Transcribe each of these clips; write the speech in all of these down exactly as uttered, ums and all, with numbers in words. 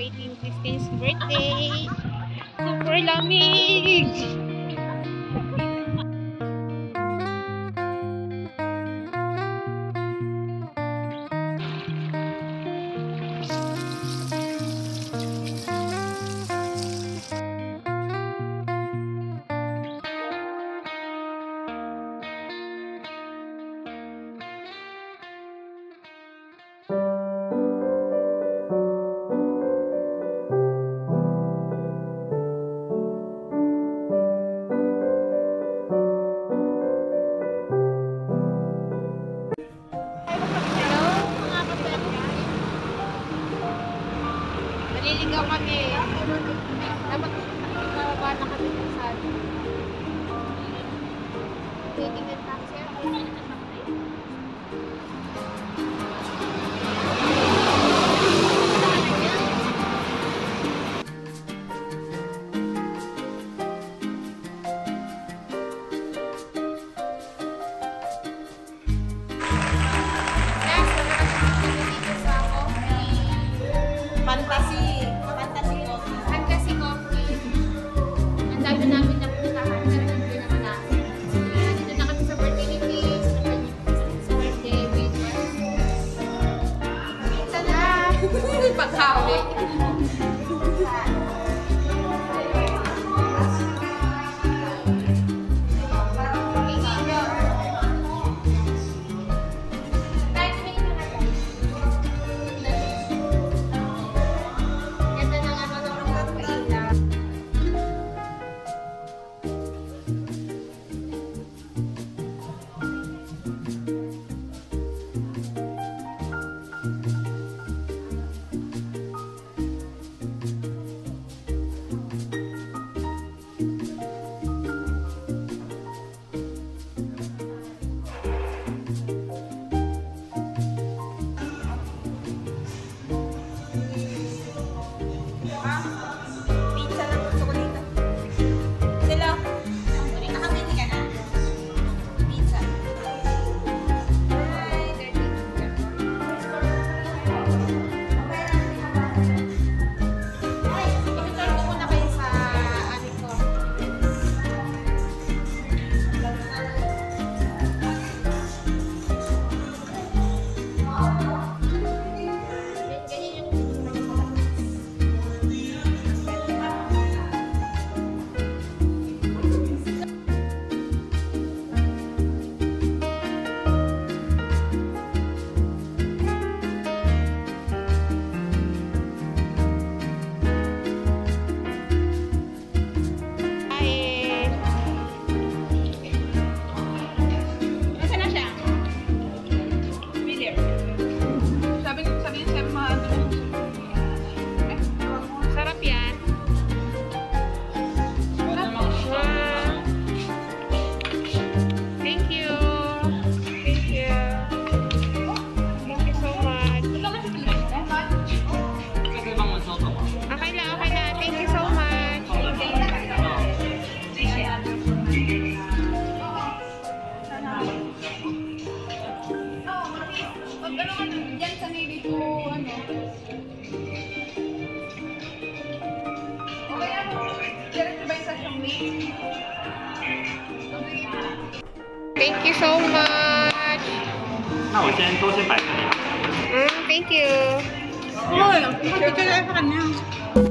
celebrating Christine's birthday. Super lamig! Naliligaw kami. Dapat mababa na kami sa atin. Titingnan pa siya. Pagkawi. Thank you so much. 那我先都先摆这里。 嗯 ，Thank you. 哦，我觉得很亮。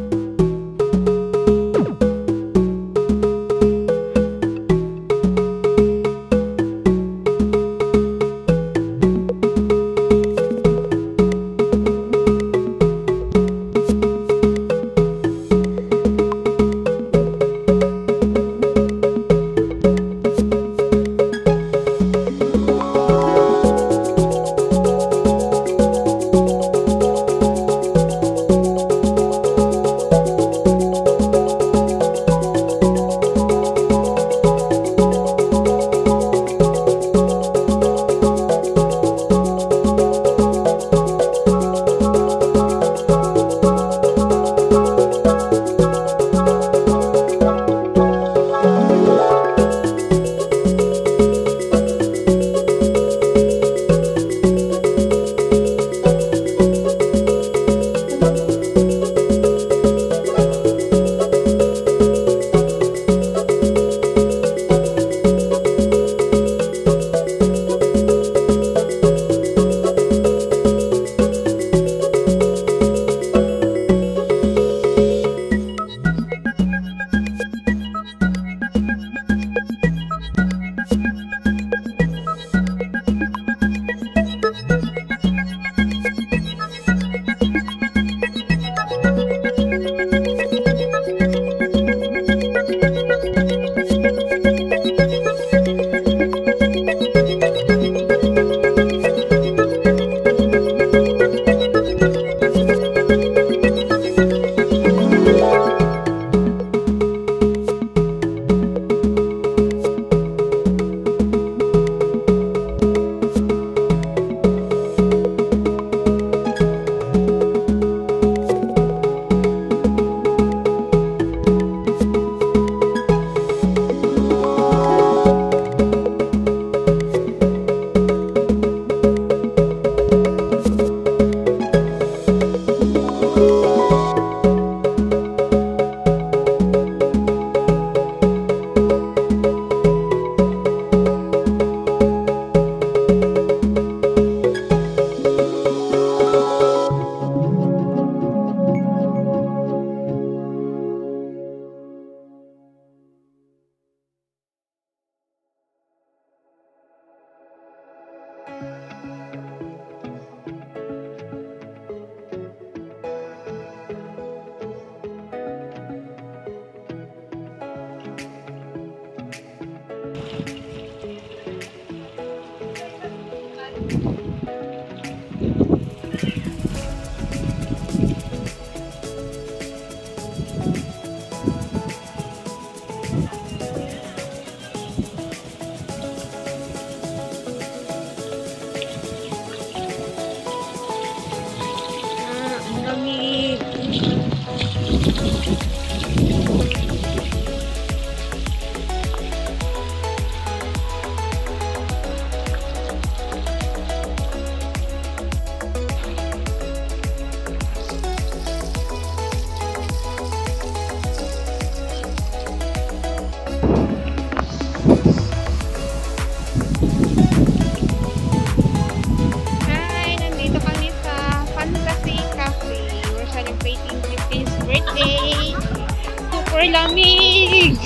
Super lamig!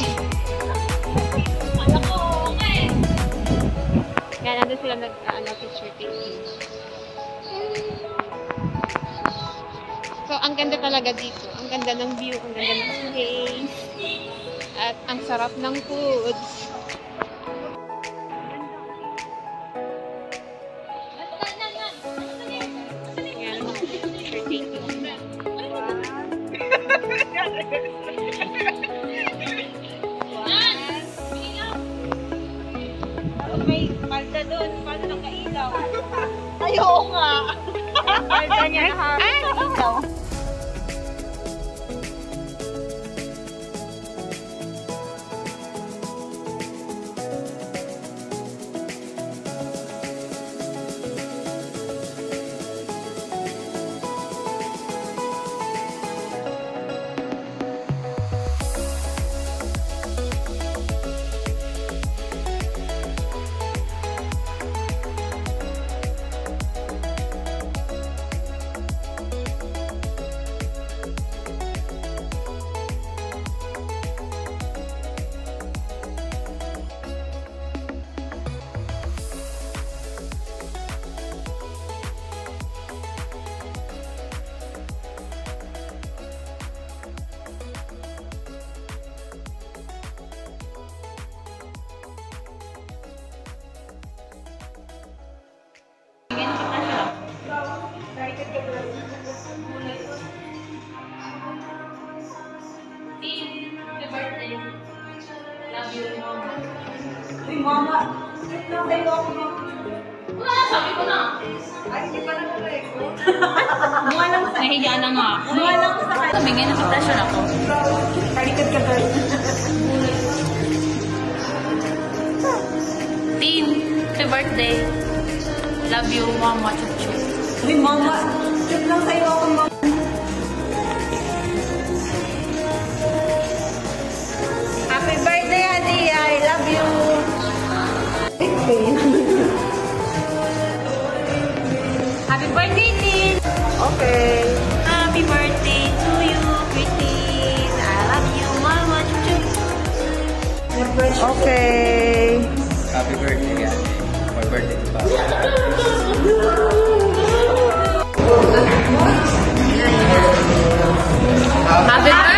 Yan, nandun sila nag-ano, picture taking. So, ang ganda talaga dito. Ang ganda ng view, ang ganda ng place. At ang sarap ng foods. Yan, picture taking. May palda doon, paano nakailaw? Ay, oo nga. Palda niya nakailaw. Uy, mama. Sa'yo ako. Wala, sabi ko na. Ay, hindi pa nag-record. Mukha lang sa... Nahiya na nga ako. Mukha lang sa kanya. Tumingin na sa presyo na to. Talikod ka doon. Teen, happy birthday. Love you, mama, chuchu. Uy, mama. Shoot lang sa'yo ako, mama. Happy birthday, Adi. I love you. Happy birthday, Teen. Okay. Happy birthday to you, Christine. I love you, mama, chuchu. Okay. Happy birthday, Ate. My birthday to Papa. Happy birthday.